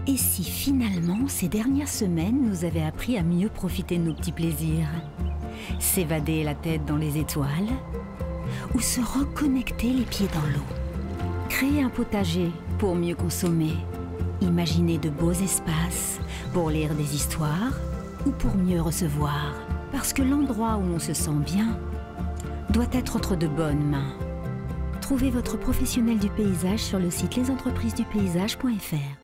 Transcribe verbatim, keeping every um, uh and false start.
Et si finalement, ces dernières semaines nous avaient appris à mieux profiter de nos petits plaisirs? S'évader la tête dans les étoiles ou se reconnecter les pieds dans l'eau? Créer un potager pour mieux consommer? Imaginer de beaux espaces pour lire des histoires ou pour mieux recevoir? Parce que l'endroit où on se sent bien doit être entre de bonnes mains. Trouvez votre professionnel du paysage sur le site les entreprises du paysage point F R.